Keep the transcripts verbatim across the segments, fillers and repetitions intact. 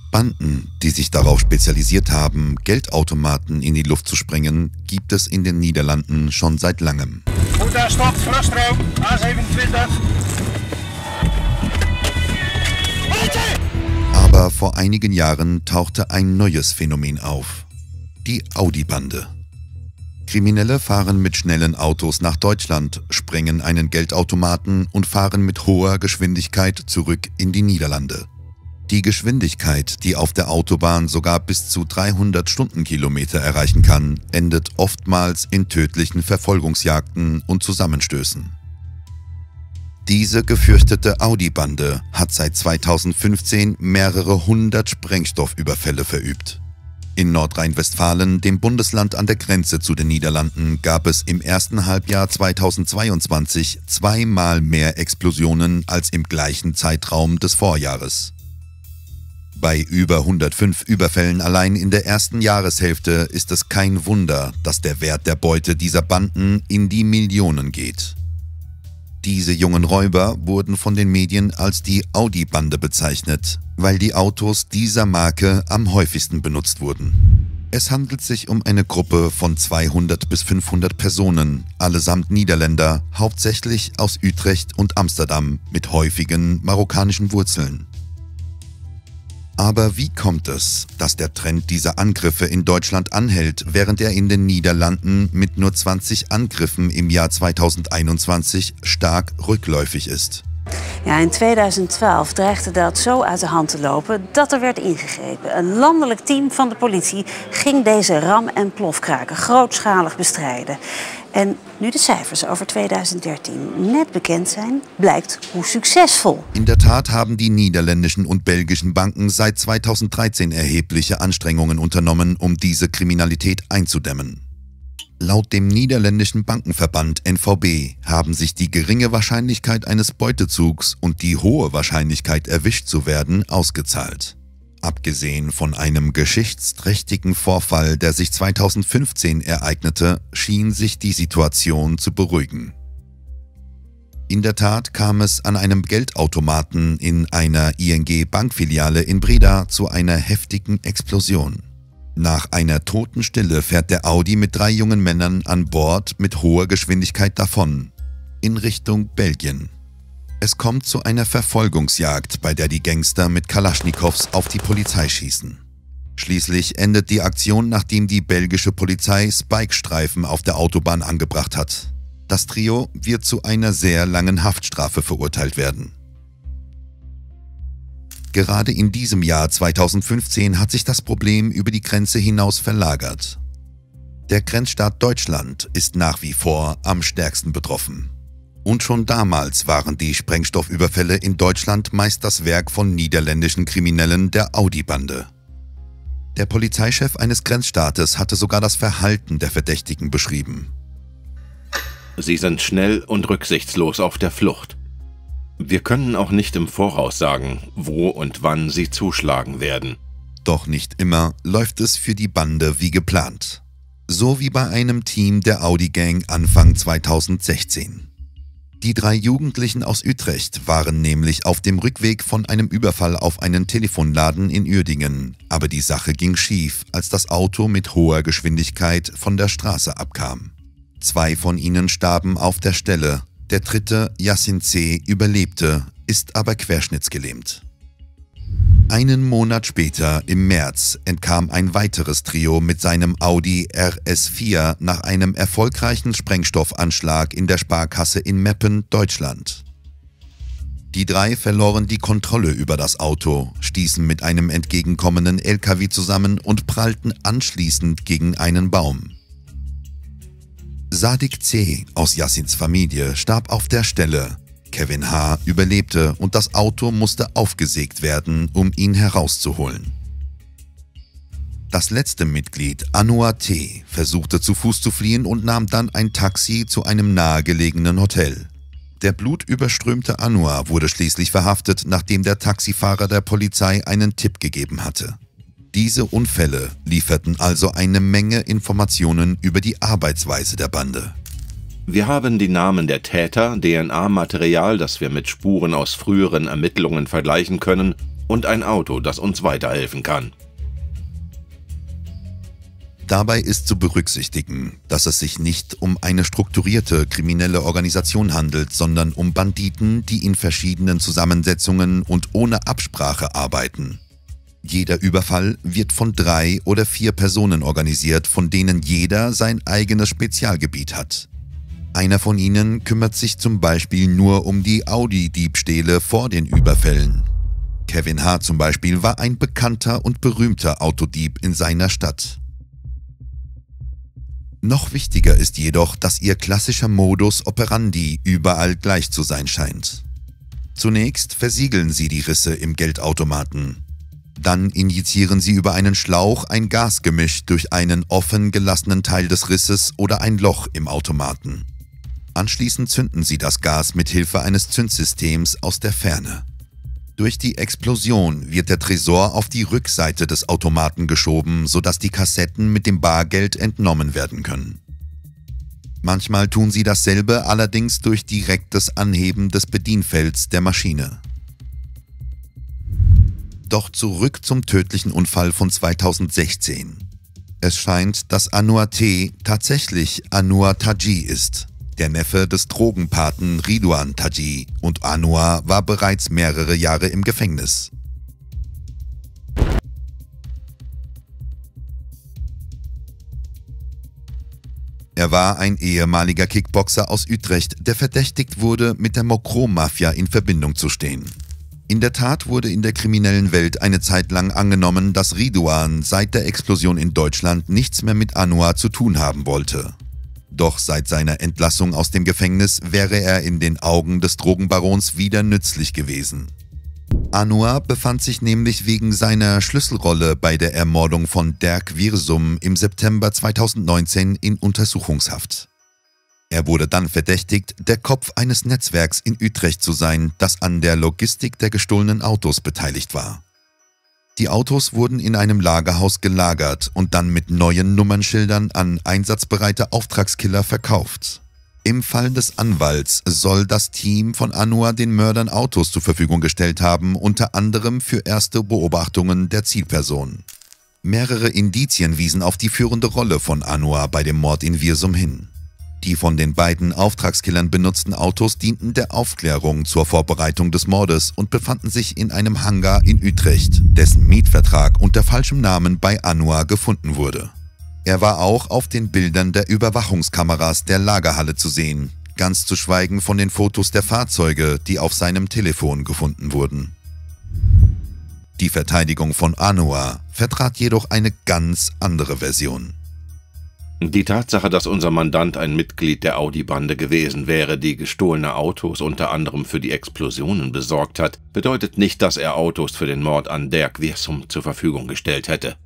Banden, die sich darauf spezialisiert haben, Geldautomaten in die Luft zu sprengen, gibt es in den Niederlanden schon seit langem. Guter Stopp, Flussstrom, A siebenundzwanzig. Aber vor einigen Jahren tauchte ein neues Phänomen auf: die Audi-Bande. Kriminelle fahren mit schnellen Autos nach Deutschland, sprengen einen Geldautomaten und fahren mit hoher Geschwindigkeit zurück in die Niederlande. Die Geschwindigkeit, die auf der Autobahn sogar bis zu dreihundert Stundenkilometer erreichen kann, endet oftmals in tödlichen Verfolgungsjagden und Zusammenstößen. Diese gefürchtete Audi-Bande hat seit zweitausendfünfzehn mehrere hundert Sprengstoffüberfälle verübt. In Nordrhein-Westfalen, dem Bundesland an der Grenze zu den Niederlanden, gab es im ersten Halbjahr zweitausendzweiundzwanzig zweimal mehr Explosionen als im gleichen Zeitraum des Vorjahres. Bei über hundertfünf Überfällen allein in der ersten Jahreshälfte ist es kein Wunder, dass der Wert der Beute dieser Banden in die Millionen geht. Diese jungen Räuber wurden von den Medien als die Audi-Bande bezeichnet, weil die Autos dieser Marke am häufigsten benutzt wurden. Es handelt sich um eine Gruppe von zweihundert bis fünfhundert Personen, allesamt Niederländer, hauptsächlich aus Utrecht und Amsterdam mit häufigen marokkanischen Wurzeln. Aber wie kommt es, dass der Trend dieser Angriffe in Deutschland anhält, während er in den Niederlanden mit nur zwanzig Angriffen im Jahr tweeduizendeenentwintig stark rückläufig ist? Ja, in tweeduizend twaalf dreigde dat zo uit de hand te lopen dat er werd ingegrepen. Een landelijk team van de politie ging deze ram- en plofkraken grootschalig bestrijden. En nu de cijfers over tweeduizend dertien net bekend zijn, blijkt hoe succesvol. In der Tat haben die niederländischen und belgischen Banken seit zweitausenddreizehn erhebliche Anstrengungen unternommen, um diese Kriminalität einzudämmen. Laut dem niederländischen Bankenverband N V B haben sich die geringe Wahrscheinlichkeit eines Beutezugs und die hohe Wahrscheinlichkeit, erwischt zu werden, ausgezahlt. Abgesehen von einem geschichtsträchtigen Vorfall, der sich zweitausendfünfzehn ereignete, schien sich die Situation zu beruhigen. In der Tat kam es an einem Geldautomaten in einer I N G-Bankfiliale in Breda zu einer heftigen Explosion. Nach einer Totenstille fährt der Audi mit drei jungen Männern an Bord mit hoher Geschwindigkeit davon, in Richtung Belgien. Es kommt zu einer Verfolgungsjagd, bei der die Gangster mit Kalaschnikows auf die Polizei schießen. Schließlich endet die Aktion, nachdem die belgische Polizei Spike-Streifen auf der Autobahn angebracht hat. Das Trio wird zu einer sehr langen Haftstrafe verurteilt werden. Gerade in diesem Jahr zweitausendfünfzehn hat sich das Problem über die Grenze hinaus verlagert. Der Grenzstaat Deutschland ist nach wie vor am stärksten betroffen. Und schon damals waren die Sprengstoffüberfälle in Deutschland meist das Werk von niederländischen Kriminellen der Audi-Bande. Der Polizeichef eines Grenzstaates hatte sogar das Verhalten der Verdächtigen beschrieben. Sie sind schnell und rücksichtslos auf der Flucht. Wir können auch nicht im Voraus sagen, wo und wann sie zuschlagen werden. Doch nicht immer läuft es für die Bande wie geplant. So wie bei einem Team der Audi-Gang Anfang zweitausendsechzehn. Die drei Jugendlichen aus Utrecht waren nämlich auf dem Rückweg von einem Überfall auf einen Telefonladen in Uerdingen, aber die Sache ging schief, als das Auto mit hoher Geschwindigkeit von der Straße abkam. Zwei von ihnen starben auf der Stelle, der dritte, Yassin C., überlebte, ist aber querschnittsgelähmt. Einen Monat später, im März, entkam ein weiteres Trio mit seinem Audi R S vier nach einem erfolgreichen Sprengstoffanschlag in der Sparkasse in Meppen, Deutschland. Die drei verloren die Kontrolle über das Auto, stießen mit einem entgegenkommenden L K W zusammen und prallten anschließend gegen einen Baum. Sadiq C. aus Yassins Familie starb auf der Stelle. Kevin H. überlebte und das Auto musste aufgesägt werden, um ihn herauszuholen. Das letzte Mitglied, Anwar T., versuchte zu Fuß zu fliehen und nahm dann ein Taxi zu einem nahegelegenen Hotel. Der blutüberströmte Anwar wurde schließlich verhaftet, nachdem der Taxifahrer der Polizei einen Tipp gegeben hatte. Diese Unfälle lieferten also eine Menge Informationen über die Arbeitsweise der Bande. Wir haben die Namen der Täter, D N A-Material, das wir mit Spuren aus früheren Ermittlungen vergleichen können, und ein Auto, das uns weiterhelfen kann. Dabei ist zu berücksichtigen, dass es sich nicht um eine strukturierte kriminelle Organisation handelt, sondern um Banditen, die in verschiedenen Zusammensetzungen und ohne Absprache arbeiten. Jeder Überfall wird von drei oder vier Personen organisiert, von denen jeder sein eigenes Spezialgebiet hat. Einer von ihnen kümmert sich zum Beispiel nur um die Audi-Diebstähle vor den Überfällen. Kevin H. zum Beispiel war ein bekannter und berühmter Autodieb in seiner Stadt. Noch wichtiger ist jedoch, dass ihr klassischer Modus operandi überall gleich zu sein scheint. Zunächst versiegeln sie die Risse im Geldautomaten. Dann injizieren sie über einen Schlauch ein Gasgemisch durch einen offen gelassenen Teil des Risses oder ein Loch im Automaten. Anschließend zünden sie das Gas mit Hilfe eines Zündsystems aus der Ferne. Durch die Explosion wird der Tresor auf die Rückseite des Automaten geschoben, sodass die Kassetten mit dem Bargeld entnommen werden können. Manchmal tun sie dasselbe allerdings durch direktes Anheben des Bedienfelds der Maschine. Doch zurück zum tödlichen Unfall von zweitausendsechzehn. Es scheint, dass Anouar T. tatsächlich Anouar Taji ist, der Neffe des Drogenpaten Ridwan Taji, und Anouar war bereits mehrere Jahre im Gefängnis. Er war ein ehemaliger Kickboxer aus Utrecht, der verdächtigt wurde, mit der Mokro-Mafia in Verbindung zu stehen. In der Tat wurde in der kriminellen Welt eine Zeit lang angenommen, dass Ridwan seit der Explosion in Deutschland nichts mehr mit Anouar zu tun haben wollte. Doch seit seiner Entlassung aus dem Gefängnis wäre er in den Augen des Drogenbarons wieder nützlich gewesen. Anouar befand sich nämlich wegen seiner Schlüsselrolle bei der Ermordung von Dirk Wiersum im September zweitausendneunzehn in Untersuchungshaft. Er wurde dann verdächtigt, der Kopf eines Netzwerks in Utrecht zu sein, das an der Logistik der gestohlenen Autos beteiligt war. Die Autos wurden in einem Lagerhaus gelagert und dann mit neuen Nummernschildern an einsatzbereite Auftragskiller verkauft. Im Fall des Anwalts soll das Team von Anouar den Mördern Autos zur Verfügung gestellt haben, unter anderem für erste Beobachtungen der Zielperson. Mehrere Indizien wiesen auf die führende Rolle von Anouar bei dem Mord in Wiersum hin. Die von den beiden Auftragskillern benutzten Autos dienten der Aufklärung zur Vorbereitung des Mordes und befanden sich in einem Hangar in Utrecht, dessen Mietvertrag unter falschem Namen bei Anouar gefunden wurde. Er war auch auf den Bildern der Überwachungskameras der Lagerhalle zu sehen, ganz zu schweigen von den Fotos der Fahrzeuge, die auf seinem Telefon gefunden wurden. Die Verteidigung von Anouar vertrat jedoch eine ganz andere Version. Die Tatsache, dass unser Mandant ein Mitglied der Audi-Bande gewesen wäre, die gestohlene Autos unter anderem für die Explosionen besorgt hat, bedeutet nicht, dass er Autos für den Mord an Dirk Wiersum zur Verfügung gestellt hätte.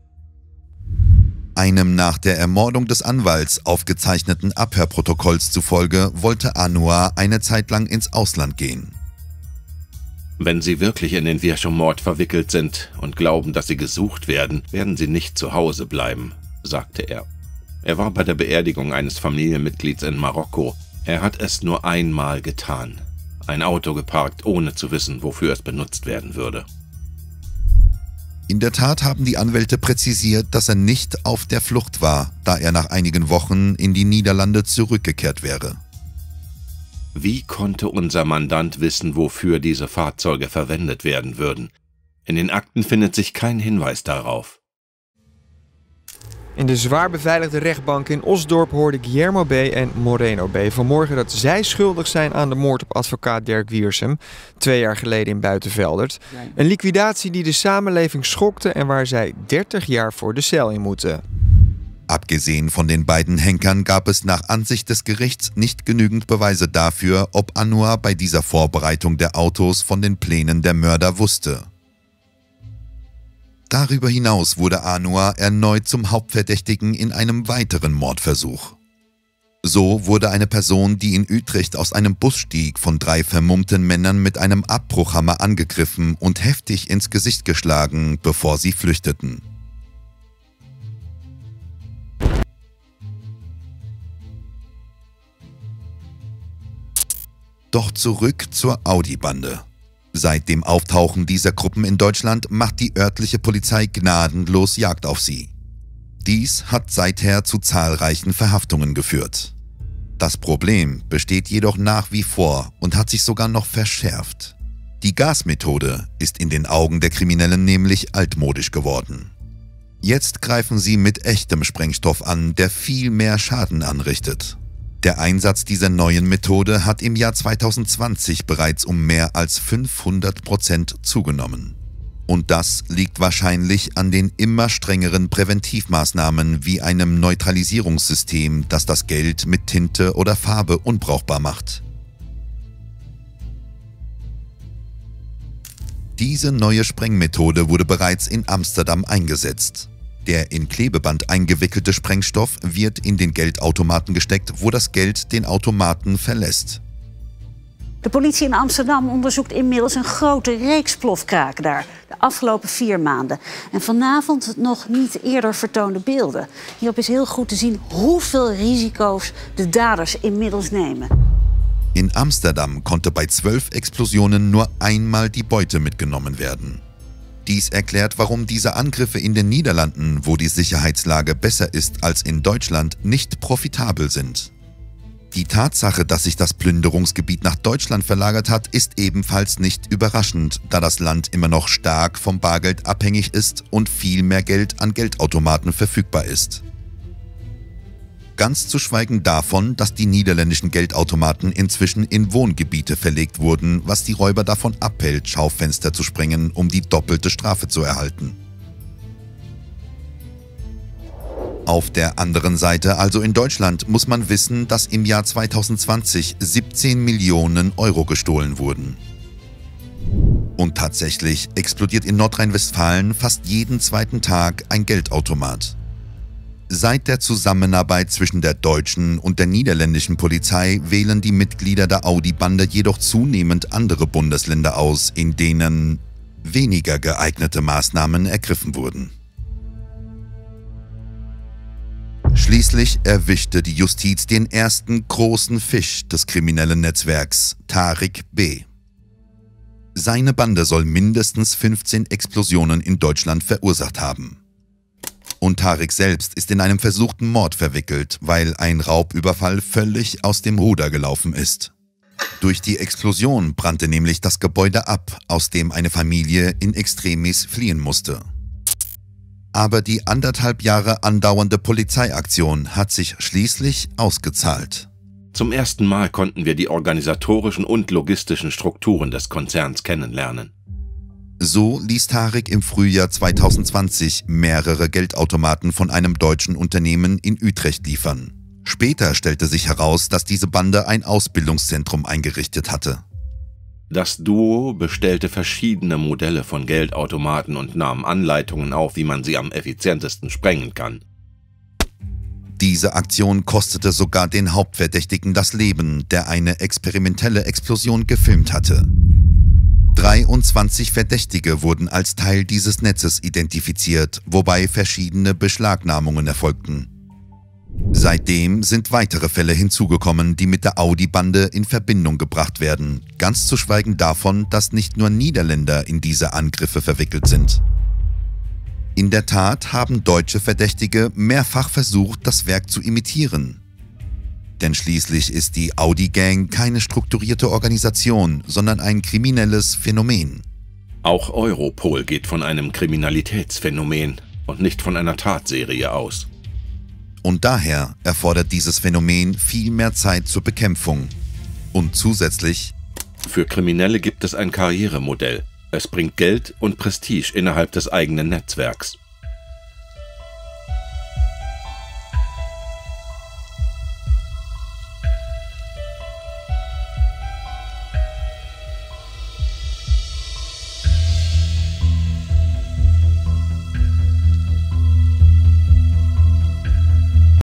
Einem nach der Ermordung des Anwalts aufgezeichneten Abhörprotokolls zufolge wollte Anouar eine Zeit lang ins Ausland gehen. Wenn Sie wirklich in den Wiersum-Mord verwickelt sind und glauben, dass Sie gesucht werden, werden Sie nicht zu Hause bleiben, sagte er. Er war bei der Beerdigung eines Familienmitglieds in Marokko. Er hat es nur einmal getan. Ein Auto geparkt, ohne zu wissen, wofür es benutzt werden würde. In der Tat haben die Anwälte präzisiert, dass er nicht auf der Flucht war, da er nach einigen Wochen in die Niederlande zurückgekehrt wäre. Wie konnte unser Mandant wissen, wofür diese Fahrzeuge verwendet werden würden? In den Akten findet sich kein Hinweis darauf. In de zwaar beveiligde rechtbank in Osdorp hoorden Guillermo B. en Moreno B. vanmorgen dat zij schuldig zijn aan de moord op advocaat Dirk Wiersum, twee jaar geleden in Buitenveldert. Een liquidatie die de samenleving schokte en waar zij dertig jaar voor de cel in moeten. Abgesehen von den beiden Henkern gab es nach Ansicht des Gerichts nicht genügend Beweise dafür, ob Anouar bei dieser Vorbereitung der Autos von den Plänen der Mörder wusste. Darüber hinaus wurde Anouar erneut zum Hauptverdächtigen in einem weiteren Mordversuch. So wurde eine Person, die in Utrecht aus einem Bus stieg, von drei vermummten Männern mit einem Abbruchhammer angegriffen und heftig ins Gesicht geschlagen, bevor sie flüchteten. Doch zurück zur Audi-Bande. Seit dem Auftauchen dieser Gruppen in Deutschland macht die örtliche Polizei gnadenlos Jagd auf sie. Dies hat seither zu zahlreichen Verhaftungen geführt. Das Problem besteht jedoch nach wie vor und hat sich sogar noch verschärft. Die Gasmethode ist in den Augen der Kriminellen nämlich altmodisch geworden. Jetzt greifen sie mit echtem Sprengstoff an, der viel mehr Schaden anrichtet. Der Einsatz dieser neuen Methode hat im Jahr zweitausendzwanzig bereits um mehr als fünfhundert Prozent zugenommen. Und das liegt wahrscheinlich an den immer strengeren Präventivmaßnahmen wie einem Neutralisierungssystem, das das Geld mit Tinte oder Farbe unbrauchbar macht. Diese neue Sprengmethode wurde bereits in Amsterdam eingesetzt. Der in Klebeband eingewickelte Sprengstoff wird in den Geldautomaten gesteckt, wo das Geld den Automaten verlässt. De politie in Amsterdam onderzoekt inmiddels een grote reeks plofkraken daar, de afgelopen vier maanden. En vanavond nog niet eerder vertoonde beelden. Hierop is heel goed te zien hoeveel risico's de daders inmiddels nemen. In Amsterdam konnte bei zwölf Explosionen nur einmal die Beute mitgenommen werden. Dies erklärt, warum diese Angriffe in den Niederlanden, wo die Sicherheitslage besser ist als in Deutschland, nicht profitabel sind. Die Tatsache, dass sich das Plünderungsgebiet nach Deutschland verlagert hat, ist ebenfalls nicht überraschend, da das Land immer noch stark vom Bargeld abhängig ist und viel mehr Geld an Geldautomaten verfügbar ist. Ganz zu schweigen davon, dass die niederländischen Geldautomaten inzwischen in Wohngebiete verlegt wurden, was die Räuber davon abhält, Schaufenster zu sprengen, um die doppelte Strafe zu erhalten. Auf der anderen Seite, also in Deutschland, muss man wissen, dass im Jahr zweitausendzwanzig siebzehn Millionen Euro gestohlen wurden. Und tatsächlich explodiert in Nordrhein-Westfalen fast jeden zweiten Tag ein Geldautomat. Seit der Zusammenarbeit zwischen der deutschen und der niederländischen Polizei wählen die Mitglieder der Audi-Bande jedoch zunehmend andere Bundesländer aus, in denen weniger geeignete Maßnahmen ergriffen wurden. Schließlich erwischte die Justiz den ersten großen Fisch des kriminellen Netzwerks, Tariq B. Seine Bande soll mindestens fünfzehn Explosionen in Deutschland verursacht haben. Und Tariq selbst ist in einem versuchten Mord verwickelt, weil ein Raubüberfall völlig aus dem Ruder gelaufen ist. Durch die Explosion brannte nämlich das Gebäude ab, aus dem eine Familie in extremis fliehen musste. Aber die anderthalb Jahre andauernde Polizeiaktion hat sich schließlich ausgezahlt. Zum ersten Mal konnten wir die organisatorischen und logistischen Strukturen des Konzerns kennenlernen. So ließ Tariq im Frühjahr zweitausendzwanzig mehrere Geldautomaten von einem deutschen Unternehmen in Utrecht liefern. Später stellte sich heraus, dass diese Bande ein Ausbildungszentrum eingerichtet hatte. Das Duo bestellte verschiedene Modelle von Geldautomaten und nahm Anleitungen auf, wie man sie am effizientesten sprengen kann. Diese Aktion kostete sogar den Hauptverdächtigen das Leben, der eine experimentelle Explosion gefilmt hatte. dreiundzwanzig Verdächtige wurden als Teil dieses Netzes identifiziert, wobei verschiedene Beschlagnahmungen erfolgten. Seitdem sind weitere Fälle hinzugekommen, die mit der Audi-Bande in Verbindung gebracht werden, ganz zu schweigen davon, dass nicht nur Niederländer in diese Angriffe verwickelt sind. In der Tat haben deutsche Verdächtige mehrfach versucht, das Werk zu imitieren. Denn schließlich ist die Audi-Gang keine strukturierte Organisation, sondern ein kriminelles Phänomen. Auch Europol geht von einem Kriminalitätsphänomen und nicht von einer Tatserie aus. Und daher erfordert dieses Phänomen viel mehr Zeit zur Bekämpfung. Und zusätzlich: Für Kriminelle gibt es ein Karrieremodell. Es bringt Geld und Prestige innerhalb des eigenen Netzwerks.